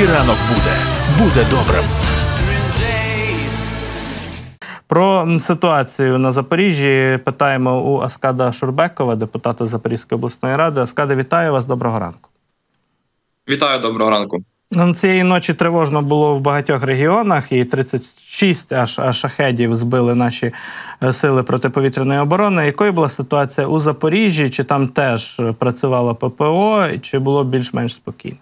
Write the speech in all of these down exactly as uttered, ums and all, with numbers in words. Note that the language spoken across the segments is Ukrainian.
Твій ранок буде. Буде добрим. Про ситуацію на Запоріжжі питаємо у Аскада Шурбекова, депутата Запорізької обласної ради. Аскаде, вітаю вас. Доброго ранку. Вітаю, доброго ранку. Цієї ночі тривожно було в багатьох регіонах, і тридцять шість аж шахедів збили наші сили протиповітряної оборони. Якою була ситуація у Запоріжжі? Чи там теж працювало ППО, чи було більш-менш спокійно?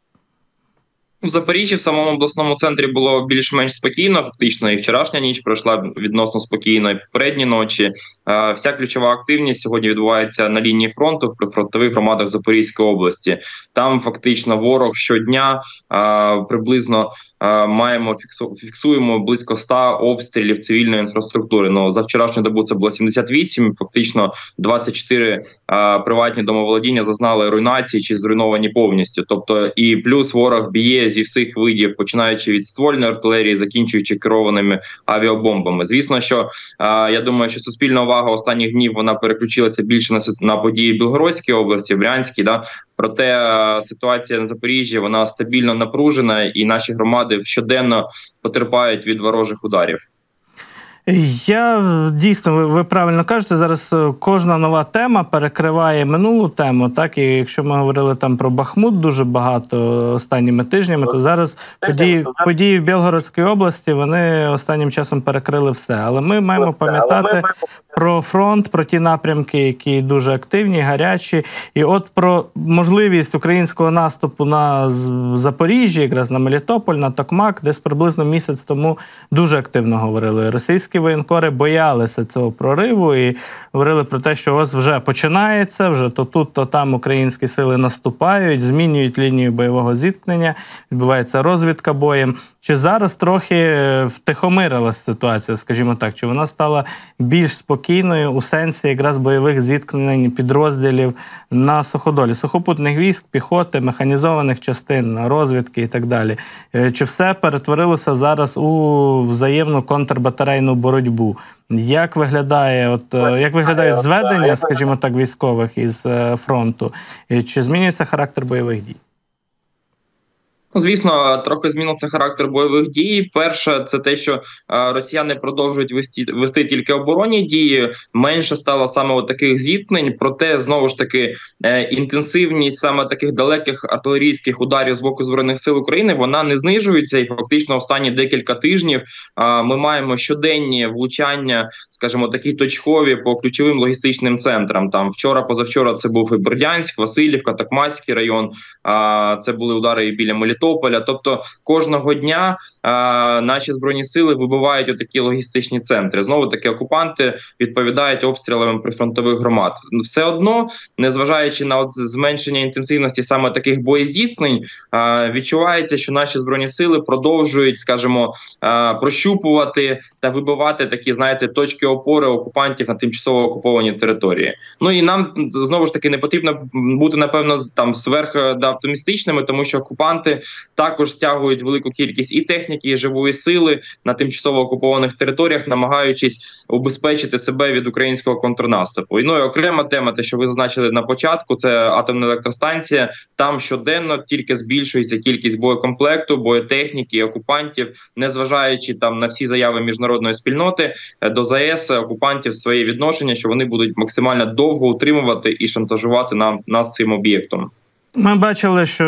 В Запоріжжі, в самому обласному центрі, було більш-менш спокійно. Фактично, і вчорашня ніч пройшла відносно спокійно, і попередні ночі. Вся ключова активність сьогодні відбувається на лінії фронту в прифронтових громадах Запорізької області. Там фактично ворог щодня приблизно маємо фіксуємо близько ста обстрілів цивільної інфраструктури. Ну, за вчорашню добу це було сімдесят вісім, фактично двадцять чотири приватні домоволодіння зазнали руйнації чи зруйновані повністю. Тобто і плюс ворог б'є зі всіх видів, починаючи від ствольної артилерії, закінчуючи керованими авіабомбами. Звісно, що я думаю, що суспільна увага останніх днів вона переключилася більше на, на події в Білгородській області, Брянській, да? Проте ситуація на Запоріжжі, вона стабільно напружена, і наші громади щоденно потерпають від ворожих ударів. Я, дійсно, ви, ви правильно кажете, зараз кожна нова тема перекриває минулу тему, так, і якщо ми говорили там про Бахмут дуже багато останніми тижнями, то зараз події, події в Білгородській області, вони останнім часом перекрили все. Але ми маємо пам'ятати про фронт, про ті напрямки, які дуже активні, гарячі, і от про можливість українського наступу на Запоріжжя, якраз на Мелітополь, на Токмак, десь приблизно місяць тому дуже активно говорили. Російські воєнкори боялися цього прориву і говорили про те, що ось вже починається, вже то тут, то там українські сили наступають, змінюють лінію бойового зіткнення, відбувається розвідка боєм. Чи зараз трохи втихомирилася ситуація, скажімо так? Чи вона стала більш спокійною у сенсі якраз бойових зіткнень підрозділів на суходолі? Сухопутних військ, піхоти, механізованих частин, розвідки і так далі. Чи все перетворилося зараз у взаємну контрбатарейну боротьбу? Як виглядає, от, як виглядають зведення, скажімо так, військових із фронту? Чи змінюється характер бойових дій? Звісно, трохи змінився характер бойових дій. Перше, це те, що росіяни продовжують вести, вести тільки оборонні дії. Менше стало саме от таких зіткнень, проте, знову ж таки, інтенсивність саме таких далеких артилерійських ударів з боку Збройних сил України, вона не знижується. І фактично останні декілька тижнів ми маємо щоденні влучання, скажімо, такі точкові по ключовим логістичним центрам. Там вчора, позавчора це був і Бердянськ, Василівка, Токмацький район, це були удари і біля Мелітополя. Тобто кожного дня а, наші Збройні сили вибивають отакі логістичні центри. Знову таки окупанти відповідають обстрілами прифронтових громад. Все одно, незважаючи на от зменшення інтенсивності саме таких боєзіткнень, а, відчувається, що наші Збройні сили продовжують, скажімо, а, прощупувати та вибивати такі, знаєте, точки опори окупантів на тимчасово окупованій території. Ну і нам, знову ж таки, не потрібно бути, напевно, там сверх да, оптимістичними, тому що окупанти також стягують велику кількість і техніки, і живої сили на тимчасово окупованих територіях, намагаючись убезпечити себе від українського контрнаступу. І, ну, і окрема тема, те, що ви зазначили на початку, це атомна електростанція. Там щоденно тільки збільшується кількість боєкомплекту, боєтехніки, окупантів, незважаючи там на всі заяви міжнародної спільноти, до ЗАЕС окупантів своє відношення, що вони будуть максимально довго утримувати і шантажувати нам, нас цим об'єктом. Ми бачили, що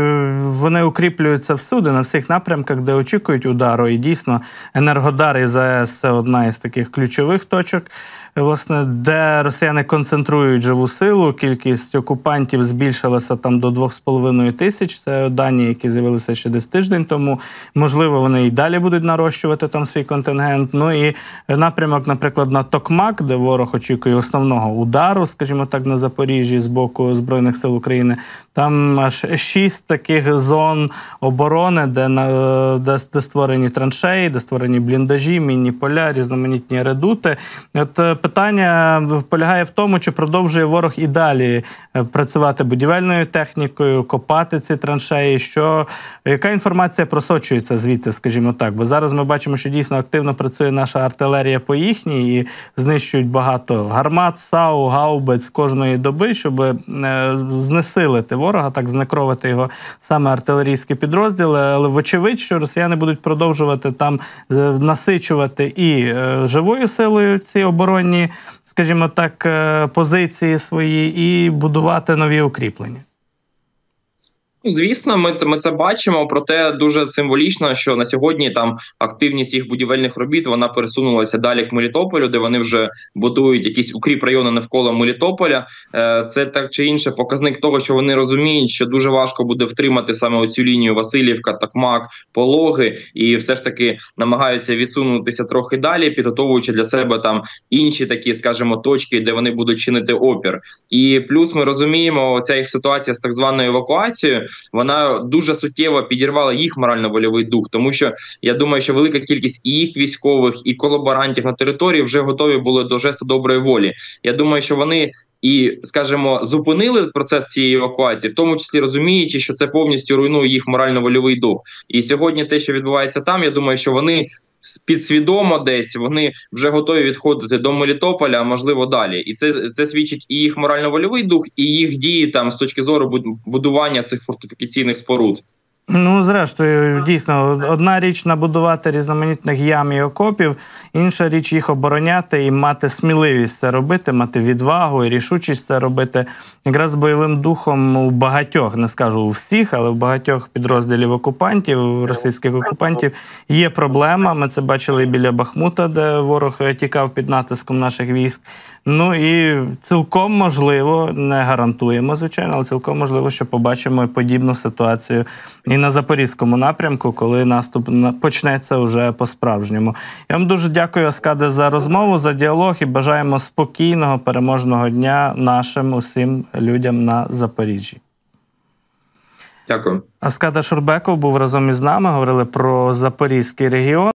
вони укріплюються всюди, на всіх напрямках, де очікують удару. І дійсно, Енергодар і ЗАЕС – це одна із таких ключових точок, власне, де росіяни концентрують живу силу. Кількість окупантів збільшилася там до двох з половиною тисяч. Це дані, які з'явилися ще десь тиждень тому. Можливо, вони і далі будуть нарощувати там свій контингент. Ну і напрямок, наприклад, на Токмак, де ворог очікує основного удару, скажімо так, на Запоріжжі з боку Збройних сил України. Там аж шість таких зон оборони, де, де, де створені траншеї, де створені бліндажі, мінні поля, різноманітні редути. От запитання полягає в тому, чи продовжує ворог і далі працювати будівельною технікою, копати ці траншеї, що, яка інформація просочується звідти, скажімо так, бо зараз ми бачимо, що дійсно активно працює наша артилерія по їхній і знищують багато гармат, САУ, гаубиць кожної доби, щоб е, знесилити ворога, так знекровити його саме артилерійські підрозділи, але вочевидь, що росіяни будуть продовжувати там е, насичувати і е, живою силою ці оборонні, скажімо так, е, позиції свої і будувати нові укріплення. Звісно, ми це ми це бачимо, проте дуже символічно, що на сьогодні там активність їх будівельних робіт вона пересунулася далі к Мелітополю, де вони вже будують якісь укріпрайони навколо Мелітополя. Це так чи інше показник того, що вони розуміють, що дуже важко буде втримати саме оцю лінію Васильівка, Токмак, Пологи, і все ж таки намагаються відсунутися трохи далі, підготовуючи для себе там інші такі, скажімо, точки, де вони будуть чинити опір. І плюс ми розуміємо, ця їх ситуація з так званою евакуацією, вона дуже суттєво підірвала їх морально-вольовий дух, тому що я думаю, що велика кількість і їх військових, і колаборантів на території вже готові були до жесту доброї волі. Я думаю, що вони і, скажімо, зупинили процес цієї евакуації, в тому числі розуміючи, що це повністю руйнує їх морально-вольовий дух. І сьогодні те, що відбувається там, я думаю, що вони підсвідомо десь, вони вже готові відходити до Мелітополя, а можливо далі. І це, це свідчить і їх морально-вольовий дух, і їх дії там з точки зору будування цих фортифікаційних споруд. Ну, зрештою, дійсно, одна річ набудувати різноманітних ям і окопів, інша річ їх обороняти і мати сміливість це робити, мати відвагу і рішучість це робити. Якраз з бойовим духом у багатьох, не скажу у всіх, але в багатьох підрозділів окупантів, російських окупантів, є проблема. Ми це бачили і біля Бахмута, де ворог тікав під натиском наших військ. Ну і цілком можливо, не гарантуємо, звичайно, але цілком можливо, що побачимо подібну ситуацію і на Запорізькому напрямку, коли наступ почнеться вже по-справжньому. Я вам дуже дякую, Аскаде, за розмову, за діалог і бажаємо спокійного, переможного дня нашим усім людям на Запоріжжі. Дякую. Аскад Ашурбеков був разом із нами, говорили про Запорізький регіон.